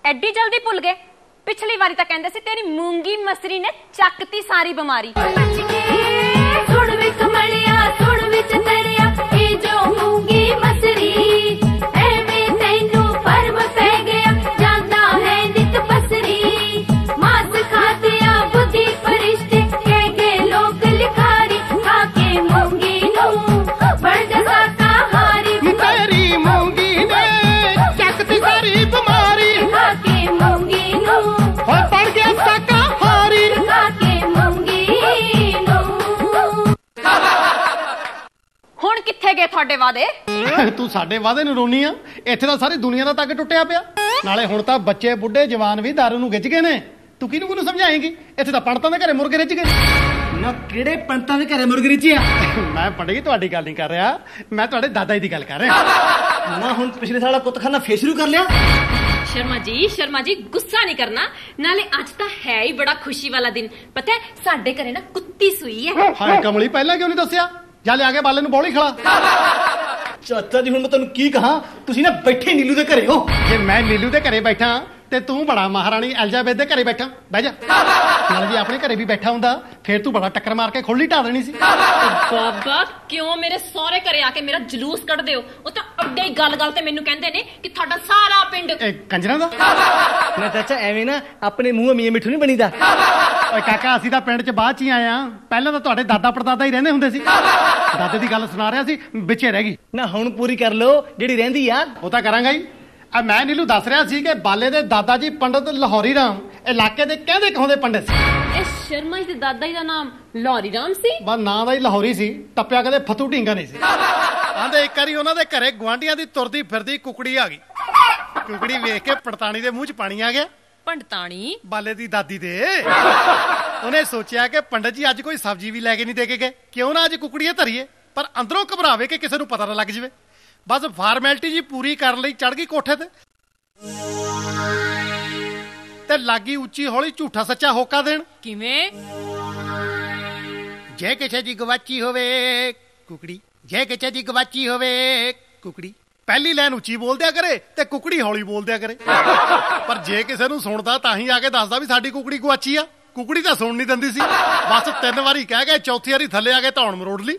ਐਡੀ ਜਲਦੀ ਭੁੱਲ ਗਏ? ਪਿਛਲੀ ਵਾਰੀ ਤਾਂ ਕਹਿੰਦੇ ਸੀ ਤੇਰੀ ਮੂੰਗੀ ਮਸਰੀ ਨੇ ਚੱਕਤੀ ਸਾਰੀ ਬਿਮਾਰੀ। ਸੁਣ ਵੇ ਕਮਲਿਆ ਸੁਣ ਵਿੱਚ ਤੇਰਿਆ ਇਹ ਜੋ ਮੂੰਗੀ ਮਸਰੀ ਐਵੇਂ ਤੈਨੂੰ ਪਰਮ ਪੈ ਗਿਆ ਜਾਂਦਾ ਹੈ ਨਿਤ ਪਸਰੀ ਮਾਸ ਖਾਤਿਆ ਬੁੱਧੀ ਫਰਿਸ਼ਤੇ ਕਹਿ ਗਏ ਲੋਕ ਲਿਖਾਰੀ ਖਾ ਕੇ ਮੂੰਗੀ ਨੂੰ ਬਣ ਜਾ ਕਹਾਰੀ ਤੇਰੀ ਮੂੰਗੀ ਨੇ ਚੱਕਤੀ ਸਾਰੀ ਬਿਮਾਰੀ ਖਾ ਕੇ ਮੂੰਗੀ ਨੂੰ ਹੋਏ ਬਣ ਗਿਆ ਸ਼ਾਕਾਹਾਰੀ ਖਾ ਕੇ ਮੂੰਗੀ ਨੂੰ। ਹੁਣ ਕਿੱਥੇ ਗਏ ਤੁਹਾਡੇ ਵਾਦੇ? ਤੂੰ ਸਾਡੇ ਵਾਅਦੇ ਨੂੰ ਰੋਨੀ ਆ? ਇੱਥੇ ਤਾਂ ਸਾਰੀ ਦੁਨੀਆ ਦਾ ਤੱਕ ਟੁੱਟਿਆ ਪਿਆ। ਨਾਲੇ ਹੁਣ ਤਾਂ ਬੱਚੇ ਬੁੱਢੇ ਜਵਾਨ ਵੀ ਦਾਰੂ ਨੂੰ ਗਿੱਜ ਗਏ ਨੇ। ਤੂੰ ਕਿਹਨੂੰ ਸਮਝਾਏਂਗੀ? ਇੱਥੇ ਤਾਂ ਪੰਡਤਾਂ ਦੇ ਘਰੇ ਮੁਰਗੇ ਰਿੱਝ ਗਏ। ਨਾ ਕਿਹੜੇ ਪੰਡਤਾਂ ਦੇ ਘਰੇ ਮੁਰਗੇ ਰਿੱਝੇ ਆ? ਮੈਂ ਪੰਡਿਤ ਤੁਹਾਡੀ ਗੱਲ ਨਹੀਂ ਕਰ ਰਿਹਾ, ਮੈਂ ਤੁਹਾਡੇ ਦਾਦਾ ਜੀ ਦੀ ਗੱਲ ਕਰ ਰਿਹਾ। ਨਾ ਹੁਣ ਪਿਛਲੇ ਸਾਲ ਕੁੱਤਖਾਨਾ ਫੇਰ ਸ਼ੁਰੂ ਕਰ ਲਿਆ? ਸ਼ਰਮਾ ਜੀ ਗੁੱਸਾ ਨਹੀਂ ਕਰਨਾ। ਨਾਲੇ ਅੱਜ ਤਾਂ ਹੈ ਹੀ ਬੜਾ ਖੁਸ਼ੀ ਵਾਲਾ ਦਿਨ। ਪਤਾ ਹੈ ਸਾਡੇ ਘਰੇ ਨਾ ਕੁੱਤੀ ਸੂਈ ਹੈ। ਹਾਏ ਕਮਲੀ, ਪਹਿਲਾਂ ਕਿਉਂ ਨਹੀਂ ਦੱਸਿਆ? ਜਾ ਲਿਆ ਕੇ ਬਾਲੇ ਨੂੰ ਬੌਲੀ ਖਿਲਾ। ਚਾਚਾ ਜੀ ਹੁਣ ਮੈਂ ਤੁਹਾਨੂੰ ਕੀ ਕਹਾਂ, ਤੁਸੀਂ ਨਾ ਬੈਠੇ ਨੀਲੂ ਦੇ ਘਰੇ ਹੋ। ਜੇ ਮੈਂ ਨੀਲੂ ਦੇ ਘਰੇ ਬੈਠਾ ਤੇ ਤੂੰ ਬੜਾ ਮਹਾਰਾਣੀ ਐਲਿਜ਼ਾਬੈਥ ਦੇ ਘਰੇ ਬੈਠਾ, ਬਹਿ ਜਾ। ਨਾਲ ਜੇ ਆਪਣੇ ਘਰੇ ਵੀ ਬੈਠਾ ਹੁੰਦਾ ਫੇਰ ਤੂੰ ਬੜਾ ਟੱਕਰ ਮਾਰ ਕੇ ਖੋਲੀ ਢਾ ਦੇਣੀ ਸੀ। ਬਾਬਾ ਕਿਉਂ ਮੇਰੇ ਸਹੁਰੇ ਘਰੇ ਆ ਕੇ ਮੇਰਾ ਜਲੂਸ ਕੱਢਦੇ ਹੋ? ਉਹ ਤਾਂ ਅੱਡੇ ਹੀ ਗੱਲ ਤੇ ਮੈਨੂੰ ਕਹਿੰਦੇ ਨੇ ਕਿ ਤੁਹਾਡਾ ਸਾਰਾ ਪਿੰਡ ਇਹ ਕੰਜਰਾਂ ਦਾ। ਨਾ ਚਾਚਾ ਐਵੇਂ ਨਾ ਆਪਣੇ ਮੂੰਹ ਮੀਆਂ ਮਿੱਠੂ ਨਹੀਂ ਬਣੀਦਾ। ਓਏ ਕਾਕਾ, ਅਸੀਂ ਤਾਂ ਪਿੰਡ 'ਚ ਬਾਅਦ 'ਚ ਹੀ ਆਏ ਆ। ਪਹਿਲਾਂ ਤਾਂ ਤੁਹਾਡੇ ਦਾਦਾ ਪੜਦਾਦਾ ਹੀ ਰਹਿੰਦੇ ਹੁੰਦੇ ਸੀ। ਦਾਦੇ ਦੀ ਗੱਲ ਸੁਣਾ ਰਿਹਾ ਸੀ, ਵਿੱਚੇ ਰਹਿ ਗਈ। ਨਾ ਹੁਣ ਪੂਰੀ ਕਰ ਲੋ ਜਿਹੜੀ ਰਹਿੰਦੀ ਆ। ਉਹ ਤਾਂ ਕਰਾਂਗਾ ਹੀ। ਮੈਂ ਨੀਲੂ ਦੱਸ ਰਿਹਾ ਸੀ ਕਿ ਬਾਲੇ ਦੇ ਦਾਦਾ ਜੀ ਪੰਡਤ ਲਾਹੌਰੀ ਰਾਮ ਇਲਾਕੇ ਦੇ ਕਹਿੰਦੇ ਕਹਾਉਂਦੇ ਪੰਡਤ ਸੀ। ਇਹ ਸ਼ਰਮਾ ਜੀ ਦੇ ਦਾਦਾ ਜੀ ਦਾ ਨਾਮ ਲਾਹੌਰੀ ਰਾਮ ਸੀ? ਬਸ ਨਾਂ ਦਾ ਹੀ ਲਾਹੌਰੀ ਸੀ, ਟੱਪਿਆ ਕਦੇ ਫਤੂ ਢੀਂਗਾ ਨਹੀਂ ਸੀ। ਆਂਦੇ ਇੱਕ ਵਾਰੀ ਉਹਨਾਂ ਦੇ ਘਰੇ ਗੁਆਂਢੀਆਂ ਦੀ ਤੁਰਦੀ ਫਿਰਦੀ ਕੁਕੜੀ ਆ ਗਈ। ਕੁਕੜੀ ਵੇਖ ਕੇ ਪੜਤਾਣੀ ਦੇ ਮੂੰਹ 'ਚ ਪਾਣੀ ਆ ਗਿਆ। ਪੰਡਤਾਣੀ ਬਾਲੇ ਦੀ ਦਾਦੀ ਦੇ। ਉਹਨੇ ਸੋਚਿਆ ਕਿ ਪੰਡਤ ਜੀ ਅੱਜ ਕੋਈ ਸਬਜ਼ੀ ਵੀ ਲੈ ਕੇ ਨਹੀਂ ਦੇ ਕੇ ਗਏ, ਕਿਉਂ ਨਾ ਅੱਜ ਕੁਕੜੀਆਂ ਧਰੀਏ। ਪਰ ਅੰਦਰੋਂ ਘਬਰਾਵੇ ਕਿ ਕਿਸੇ ਨੂੰ ਪਤਾ ਨਾ ਲੱਗ ਜਾਵੇ। ਬਸ ਫਾਰਮੈਲਿਟੀ ਜੀ ਪੂਰੀ ਕਰਨ ਲਈ ਚੜ ਗਈ ਕੋਠੇ ਤੇ ਲੱਗੀ ਉੱਚੀ ਹੌਲੀ ਝੂਠਾ ਸੱਚਾ ਹੋਕਾ ਦੇਣ। ਕਿਵੇਂ? ਜੇ ਕਿਸੇ ਦੀ ਗਵਾਚੀ ਹੋਵੇ ਕੁਕੜੀ, ਜੇ ਕਿਸੇ ਦੀ ਗਵਾਚੀ ਹੋਵੇ ਕੁਕੜੀ, ਪਹਿਲੀ ਲਾਈਨ ਉੱਚੀ ਬੋਲ ਦਿਆ ਕਰੇ ਤੇ ਕੁਕੜੀ ਹੌਲੀ ਬੋਲ ਦਿਆ ਕਰੇ। ਪਰ ਜੇ ਕਿਸੇ ਨੂੰ ਸੁਣਦਾ ਤਾਂ ਹੀ ਆ ਕੇ ਦੱਸਦਾ ਵੀ ਸਾਡੀ ਕੁਕੜੀ ਗਵਾਚੀ ਆ। ਕੁਕੜੀ ਤਾਂ ਸੁਣ ਨਹੀਂ ਦਿੰਦੀ ਸੀ। ਬਸ 3 ਵਾਰੀ ਕਹਿ ਕੇ ਚੌਥੀ ਵਾਰੀ ਥੱਲੇ ਆ ਕੇ ਧੌਣ ਮਰੋੜ ਲਈ।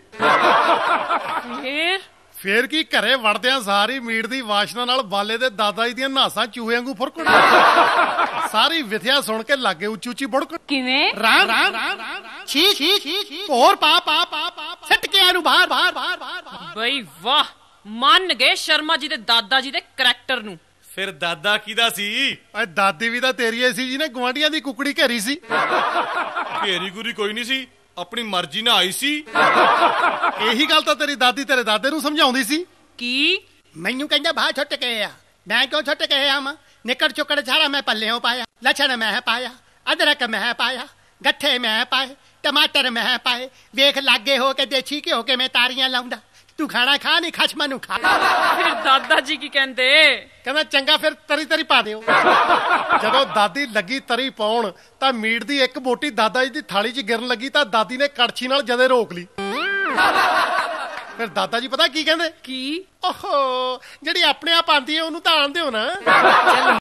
ਫੇਰ ਕੀ ਘਰੇ ਵੜਦਿਆਂ ਸਾਰੀ ਮੀਟ ਦੀ ਵਾਸ਼ਨਾ ਨਾਲ ਬਾਲੇ ਦੇ ਦਾਦਾ ਜੀ ਦੀਆਂ ਨਾਸਾਂ ਚੂਹੇ ਵਾਂਗੂ ਫੁਰਕਣ। ਸਾਰੀ ਵਿਥਿਆ ਸੁਣ ਕੇ ਲਾਗੇ ਉੱਚੀ ਉੱਚੀ ਬੁੜਕਣ। ਕਿਵੇਂ? ਛੀ ਹੋਰ ਪਾ ਪਾ ਪਾ ਪਾ ਸਿੱਟ ਕੇ ਇਹਨੂੰ ਬਾਹਰ ਬਾਹਰ ਬਾਹਰ ਬਾਹਰ। ਬਈ ਵਾਹ, ਮੰਨ ਗਏ ਸ਼ਰਮਾ ਜੀ ਦੇ ਦਾਦਾ ਜੀ ਦੇ ਕਰੈਕਟਰ ਨੂੰ। ਫਿਰ ਦਾਦਾ ਕਿਹਦਾ ਸੀ? ਓਏ ਦਾਦੀ ਵੀ ਤਾਂ ਤੇਰੀ ਐ ਸੀ ਜਿਹਨੇ ਗੁਆਂਢੀਆਂ ਦੀ ਕੁਕੜੀ ਘੇਰੀ ਸੀ। ਘੇਰੀ ਗੁਰੀ ਕੋਈ ਨਹੀਂ ਸੀ, ਆਪਣੀ ਮਰਜ਼ੀ ਨਾਲ ਆਈ ਸੀ। ਇਹੀ ਗੱਲ ਤਾਂ ਤੇਰੀ ਦਾਦੀ ਤੇਰੇ ਦਾਦੇ ਨੂੰ ਸਮਝਾਉਂਦੀ ਸੀ। ਕੀ? ਮੈਨੂੰ ਕਹਿੰਦਾ ਬਾਹਰ ਛੁੱਟ ਕੇ ਆ। ਮੈਂ ਕਿਉਂ ਛੁੱਟ ਕੇ ਆਵਾਂ? ਨਿਕੜ ਚੁੱਕੜ ਸਾਰਾ ਮੈਂ ਪੱਲਿਓਂ ਪਾਇਆ, ਲੱਛਣ ਮੈਂ ਪਾਇਆ, ਅਦਰਕ ਮੈਂ ਪਾਇਆ, ਗੱਠੇ ਮੈਂ ਪਾਏ, ਟਮਾਟਰ ਮੈਂ ਪਾਏ। ਵੇਖ ਲਾਗੇ ਹੋ ਕੇ ਦੇਸੀ ਘਿਓ ਕੇ ਮੈਂ ਤਾਰੀਆਂ ਲਾਉਂਦਾ। ਤੂੰ ਖਾਣਾ ਖਾ ਨਹੀਂ ਖਸਮਾਂ ਨੂੰ ਖਾ। ਫਿਰ ਦਾਦਾ ਜੀ ਕੀ ਕਹਿੰਦੇ? ਕਹਿੰਦਾ ਚੰਗਾ ਫਿਰ ਤਰੀ ਤਰੀ ਪਾ ਦਿਓ। ਜਦੋਂ ਦਾਦੀ ਲੱਗੀ ਤਰੀ ਪਾਉਣ ਤਾਂ ਮੀਟ ਦੀ ਇੱਕ ਬੋਟੀ ਦਾਦਾ ਜੀ ਦੀ ਥਾਲੀ 'ਚ ਗਿਰਨ ਲੱਗੀ ਤਾਂ ਦਾਦੀ ਨੇ ਕੜਛੀ ਨਾਲ ਜਦੇ ਰੋਕ ਲਈ। ਫਿਰ ਦਾਦਾ ਜੀ ਪਤਾ ਕੀ ਕਹਿੰਦੇ? ਕੀ? ਓਹੋ, ਜਿਹੜੀ ਆਪਣੇ ਆਪ ਆਂਦੀ ਹੈ ਉਹਨੂੰ ਤਾਂ ਆਣ ਦਿਓ ਨਾ।